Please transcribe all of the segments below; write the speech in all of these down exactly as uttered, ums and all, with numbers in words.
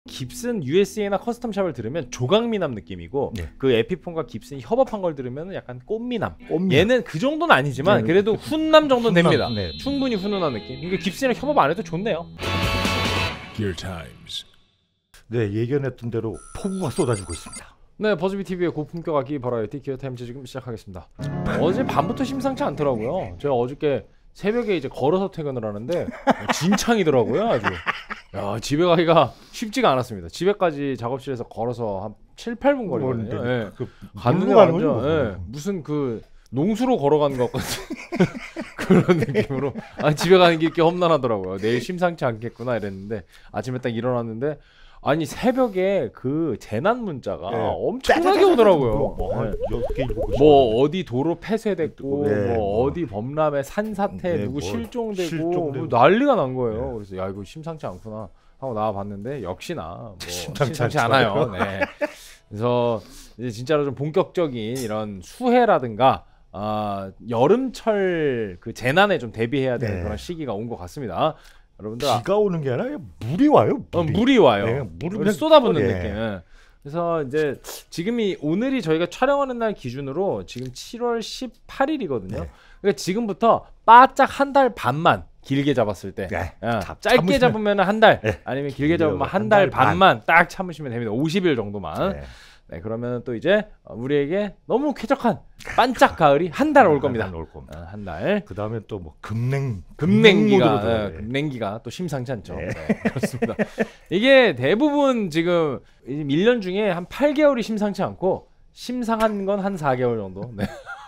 깁슨 유에스에이나 커스텀샵을 들으면 조각미남 느낌이고 네. 그 에피폰과 깁슨이 협업한 걸 들으면 약간 꽃미남. 꽃미남. 얘는 그 정도는 아니지만 네. 그래도 훈남 정도는 훈남, 됩니다. 네. 충분히 훈훈한 느낌. 그러니까 깁슨이랑 협업 안 해도 좋네요. Gear Times. 네, 예견했던 대로 폭우가 쏟아지고 있습니다. 네, 버즈비 티비의 고품격 악기 버라이어티 기어 타임즈 지금 시작하겠습니다. 어제 밤부터 심상치 않더라고요. 제가 어저께 새벽에 이제 걸어서 퇴근을 하는데 진창이더라고요, 아주. 야, 집에 가기가 쉽지가 않았습니다. 집에까지 작업실에서 걸어서 한 칠, 팔 분 걸리거든요. 예. 그, 갔는데 완전 예, 무슨 그 농수로 걸어가는 것 같은 그런 느낌으로 아, 집에 가는 게 이렇게 험난하더라고요. 내일 심상치 않겠구나 이랬는데 아침에 딱 일어났는데 아니 새벽에 그 재난 문자가 네. 엄청나게 오더라고요. 뭐, 네. 뭐 어디 도로 폐쇄됐고 네. 뭐 어디 범람에 산사태 네. 누구 뭐 실종되고, 실종되고 뭐 난리가 난 거예요. 네. 그래서 야 이거 심상치 않구나 하고 나와봤는데 역시나 뭐 심상치, 심상치 않아요. 네. 그래서 이제 진짜로 좀 본격적인 이런 수해라든가 아, 여름철 그 재난에 좀 대비해야 되는 네. 그런 시기가 온 것 같습니다. 여러분들 비가 오는 게 아니라 물이 와요. 물이, 어, 물이 와요. 네, 물이 쏟아붓는 네. 느낌. 그래서 이제 지금이 오늘이 저희가 촬영하는 날 기준으로 지금 칠월 십팔일이거든요. 네. 그러니까 지금부터 바짝 한 달 반만 길게 잡았을 때, 네. 야, 짧게 참으시면... 잡으면 한 달, 네. 아니면 길게 잡으면 한 달 반만 반. 딱 참으시면 됩니다. 오십 일 정도만. 네. 네, 그러면 또 이제 우리에게 너무 쾌적한 반짝 가을이 한 달 올 겁니다. 올 겁니다. 어, 한 달. 그 다음에 또 뭐 금냉, 금냉기가, 네, 금냉기가 또 심상치 않죠. 네. 네, 그렇습니다. 이게 대부분 지금 일 년 중에 한 팔 개월이 심상치 않고 심상한 건 한 사 개월 정도. 네.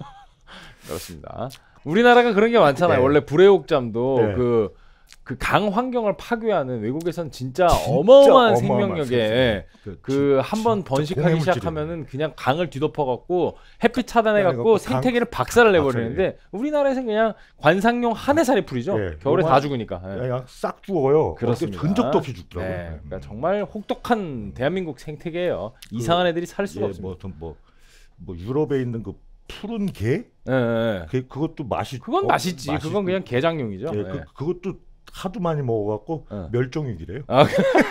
그렇습니다. 우리나라가 그런 게 많잖아요. 네. 원래 불의옥잠도 네. 그 그 강 환경을 파괴하는 외국에선 진짜, 진짜 어마어마한 생명력에 그 한 번 번식하기 시작하면은 그냥 강을 뒤덮어 갖고 햇빛 차단해 갖고 생태계를 박살을 내버리는데 우리나라에서는 그냥 관상용 한 해살이 풀이죠. 네, 겨울에 다 죽으니까. 그냥 싹 죽어요. 그렇습니다. 흔적도 없이 죽더라고요. 네, 그러니까 정말 혹독한 대한민국 생태계예요. 그, 이상한 애들이 살 수가 예, 없습니다. 뭐, 뭐, 뭐 유럽에 있는 그 푸른 게, 네, 네. 그, 그것도 맛이 그건 어, 맛있지. 맛있... 그건 그냥 게장용이죠. 예, 네. 그, 그것도 하도 많이 먹어갖고 어. 멸종위기래요. 아,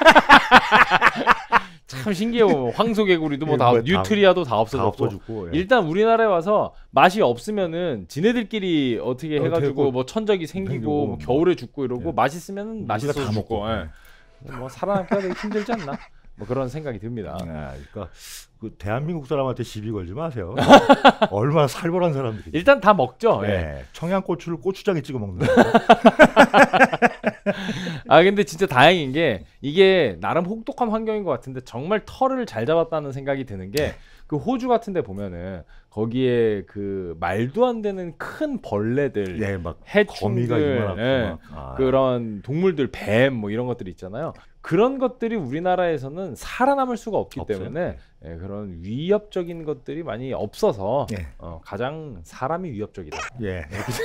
참 신기해요. 황소개구리도 뭐 다, 뭐 뉴트리아도 다 없어졌고. 예. 일단 우리나라에 와서 맛이 없으면은 지네들끼리 어떻게 어, 해가지고 되고, 뭐 천적이 생기고, 생기고 뭐 겨울에 죽고 이러고 예. 맛있으면 맛있어서 다 먹고. 예. 뭐 살아남기가 되게 힘들지 않나? 뭐 그런 생각이 듭니다. 아, 그러니까 그 대한민국 사람한테 시비 걸지 마세요. 얼마나 살벌한 사람들이. 일단 다 먹죠. 네. 예. 청양고추를 고추장에 찍어 먹는. 아 근데 진짜 다행인 게 이게 나름 혹독한 환경인 것 같은데 정말 털을 잘 잡았다는 생각이 드는 게 그 호주 같은데 보면은 거기에 그 말도 안 되는 큰 벌레들, 네, 막 해충들, 네, 아, 그런 동물들, 뱀 뭐 이런 것들이 있잖아요. 그런 것들이 우리나라에서는 살아남을 수가 없기 없어요. 때문에 예, 그런 위협적인 것들이 많이 없어서 예. 어, 가장 사람이 위협적이다. 예.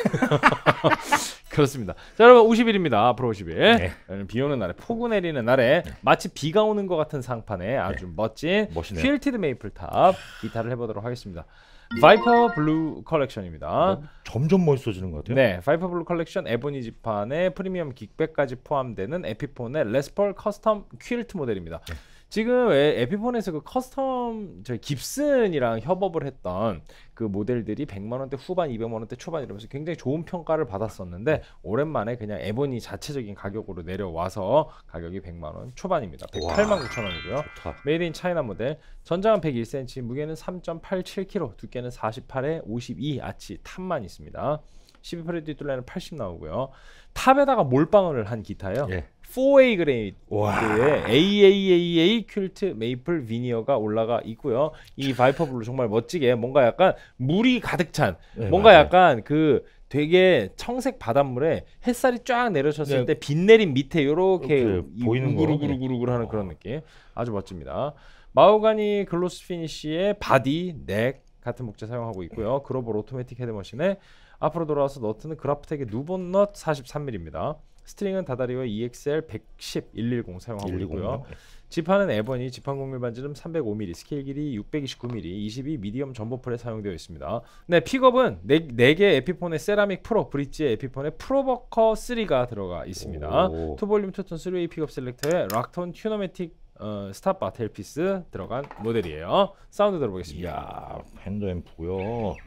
그렇습니다. 자 여러분 오십 일입니다. 앞으로 오십 일. 예. 비 오는 날에 폭우 내리는 날에 예. 마치 비가 오는 것 같은 상판에 아주 예. 멋진 퀼티드 메이플탑 기타를 해보도록 하겠습니다. 바이퍼 블루 컬렉션입니다. 어, 점점 멋있어지는 것 같아요. 네, 바이퍼 블루 컬렉션 에보니 지판에 프리미엄 긱백까지 포함되는 에피폰의 레스펄 커스텀 퀼트 모델입니다. 네. 지금 에피폰에서 그 커스텀 저희 깁슨이랑 협업을 했던 그 모델들이 백만 원대 후반, 이백만 원대 초반 이러면서 굉장히 좋은 평가를 받았었는데 오랜만에 그냥 에보니 자체적인 가격으로 내려와서 가격이 백만 원 초반입니다. 백팔만 구천 원이고요. 메이드 인 차이나 모델. 전장은 백일 센티미터, 무게는 삼 점 팔칠 킬로그램, 두께는 사십팔에 오십이 아치 탑만 있습니다. 십이 프렛 뒷둘레는 팔십 나오고요. 탑에다가 몰빵을 한 기타예요. 예. 사 에이 그레이드의 에이에이에이에이 퀼트 메이플 비니어가 올라가 있고요. 이 바이퍼 블루 정말 멋지게 뭔가 약간 물이 가득 찬 네, 뭔가 맞아요. 약간 그 되게 청색 바닷물에 햇살이 쫙 내려쳤을 네. 때 빛 내린 밑에 요렇게 보이는 우글우글우글우글 하는 그런 느낌. 아주 멋집니다. 마호가니 글로스 피니쉬의 바디, 넥 같은 목재 사용하고 있고요. 글로벌 오토매틱 헤드머신에 앞으로 돌아와서 너트는 그라프텍의 누본 넛 사십삼 밀리미터, 스트링은 다다리와 이엑스엘 백십 일백십 사용하고 일백십. 있고요. 지판은 에버니, 지판 곡률 반지름 삼백오 밀리미터, 스케일 길이 육백이십구 밀리미터, 이십이 미디엄 점보풀에 사용되어 있습니다. 네, 픽업은 네 개 에피폰의 세라믹 프로, 브릿지의 에피폰의 프로버커 쓰리가 들어가 있습니다. 투 볼륨 투톤 쓰리 웨이 픽업 셀렉터에 락톤 튜너매틱 어, 스탑바 텔피스 들어간 모델이에요. 사운드 들어보겠습니다. 이야, 팬더 앰프고요.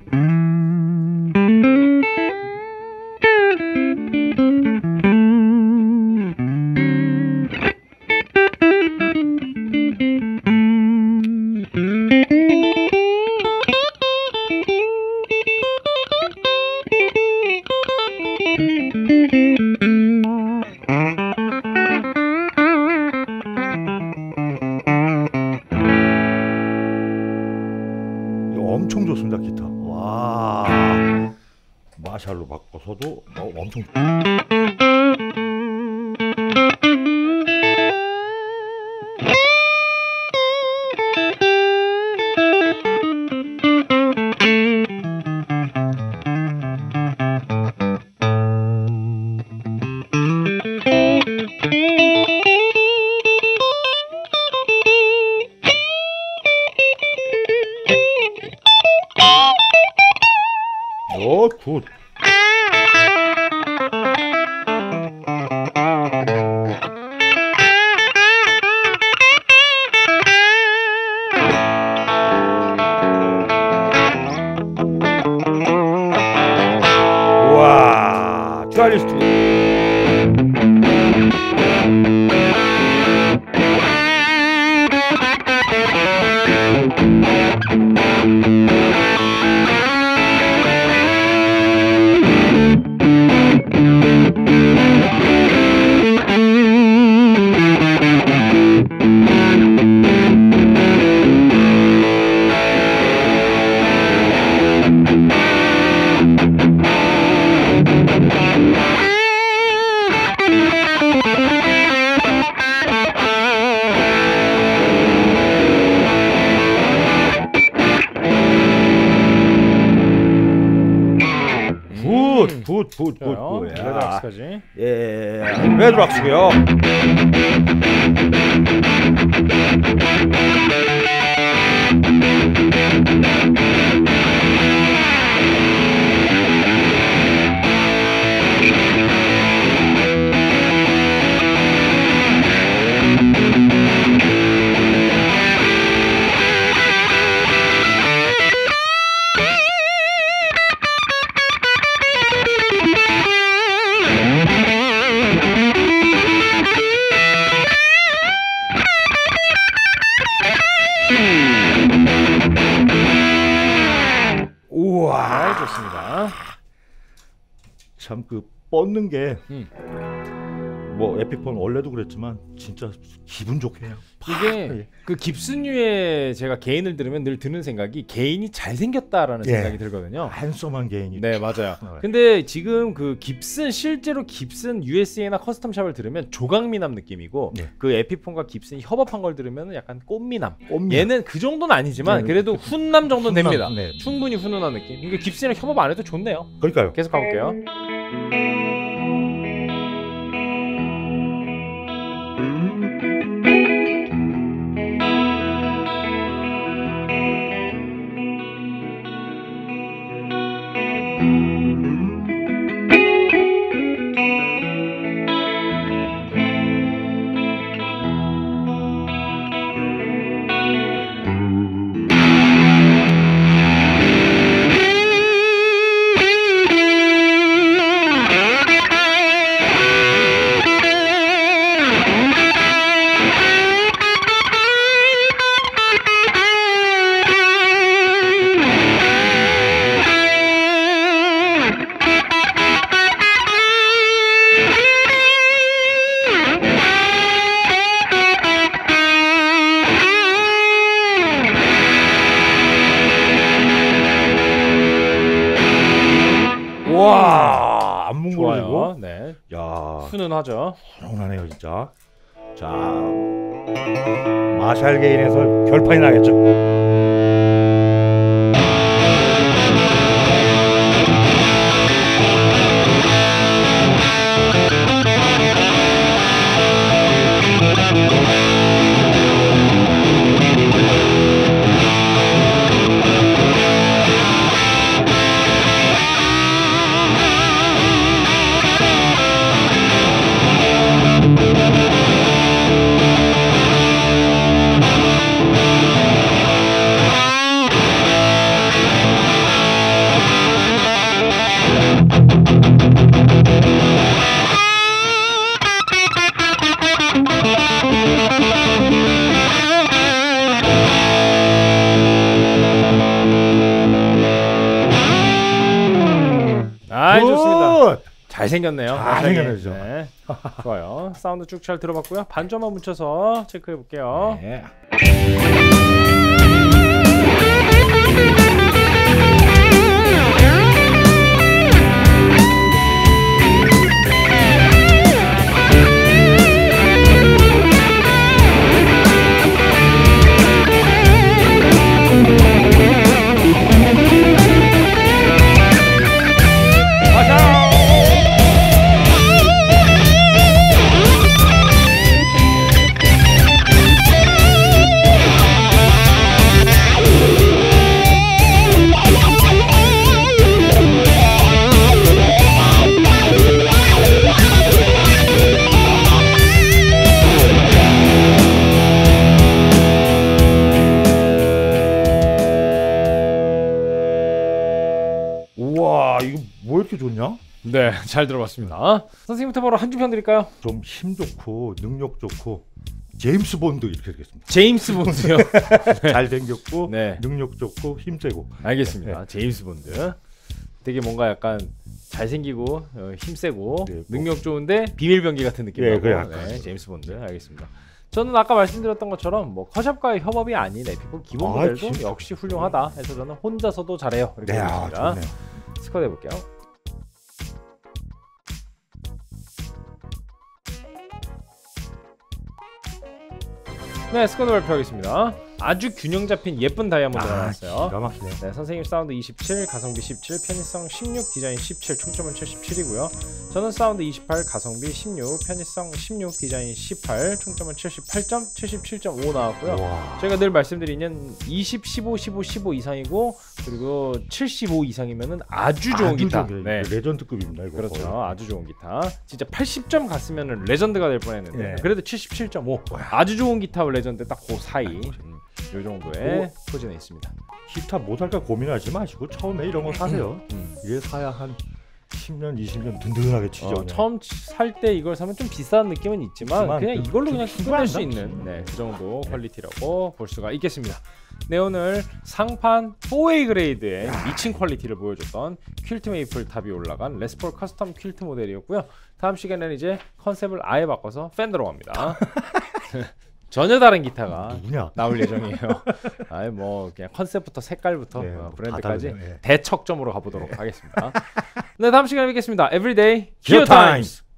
엄청 좋습니다, 기타. 와, 마샬로 바꿔서도 어, 엄청. 오, 굿. 와, 트라리스트. 굿, 굿, 굿, 굿, 굿. 레드락스까지. 예, 레드락스고요. 우와, 좋습니다. 참 그 뻗는 게 뭐 음. 에피폰 원래도 그랬지만 진짜 기분 좋게 해요. 이게 그 깁슨유의 제가 개인을 들으면 늘 드는 생각이 개인이 잘생겼다라는 예. 생각이 들거든요. 한썸한 개인이. 네, 맞아요. 네. 근데 지금 그 깁슨 실제로 깁슨 유에스에이나 커스텀샵을 들으면 조각미남 느낌이고 네. 그 에피폰과 깁슨이 협업한 걸 들으면 약간 꽃미남. 꼼미남. 얘는 그 정도는 아니지만 네, 그래도 훈남 정도는 훈남, 됩니다. 네. 충분히 훈훈한 느낌. 이게 깁슨이랑 협업 안 해도 좋네요. 그러니까요. 계속 가볼게요. 와, 안 뭉그러지고. 좋아요. 네. 야, 훈훈하죠. 훈훈하네요 진짜. 자, 마샬 개인에서 결판이 나겠죠. 아이, 좋습니다. 굿! 잘생겼네요. 잘생겼네요. 네. 좋아요. 사운드 쭉 잘 들어봤고요. 반주만 묻혀서 체크해 볼게요. 네. 우와, 이거 뭐 이렇게 좋냐? 네, 잘 들어봤습니다. 선생님부터 바로 한 줄 편 드릴까요? 좀 힘 좋고 능력 좋고 제임스 본드 이렇게 되겠습니다. 제임스 본드요. 잘생겼고 네. 능력 좋고 힘세고. 알겠습니다. 제임스 본드. 되게 뭔가 약간 잘생기고 어, 힘세고 네, 뭐. 능력 좋은데 비밀병기 같은 느낌 네, 나고. 그 약간. 네, 제임스 본드. 알겠습니다. 저는 아까 말씀드렸던 것처럼 뭐 컷샵과의 협업이 아닌 에피폰 기본 아, 모델도 진짜. 역시 훌륭하다 해서 저는 혼자서도 잘해요. 이렇게 네, 아, 보겠습니다. 좋네요. 스쿼드 해볼게요. 네, 스쿼드 발표하겠습니다. 아주 균형 잡힌 예쁜 다이아몬드가 나왔어요. 기가 막히네. 네, 선생님 사운드 이십칠, 가성비 십칠, 편의성 십육, 디자인 십칠, 총점은 칠십칠이고요. 저는 사운드 이십팔, 가성비 십육, 편의성 십육, 디자인 십팔, 총점은 칠십팔 점, 칠십칠 점 오 나왔고요. 와. 제가 늘 말씀드리는 이십, 십오, 십오, 십오 이상이고 그리고 칠십오 이상이면은 아주 좋은 아주 기타. 좋은 네. 레전드급입니다. 이거. 그렇죠. 거의. 아주 좋은 기타. 진짜 팔십 점 갔으면은 레전드가 될 뻔했는데 네. 그래도 칠십칠 점 오. 아주 좋은 기타와 레전드 딱 그 사이. 음, 요 정도의 포진에 있습니다. 기타 뭐 살까 고민하지 마시고 처음에 이런 거 사세요. 음. 이게 사야 한 십 년, 이십 년 든든하게 치죠. 어, 그냥. 처음 살 때 이걸 사면 좀 비싼 느낌은 있지만 있지만 그냥 그- 이걸로 그 그냥 충분히 끝낼 수 한다. 있는 네, 그 정도 퀄리티라고 볼 수가 있겠습니다. 네, 오늘 상판 포웨이 그레이드의 미친 퀄리티를 보여줬던 퀼트 메이플 탑이 올라간 레스폴 커스텀 퀼트 모델이었고요. 다음 시간에는 이제 컨셉을 아예 바꿔서 팬더로 갑니다. 전혀 다른 기타가 누구냐? 나올 예정이에요. 아예 뭐 그냥 컨셉부터 색깔부터 네, 어, 다 브랜드까지 다르네. 네. 대척점으로 가보도록 하겠습니다. 네, 다음 시간에 뵙겠습니다. Everyday 기어 기어 타임스.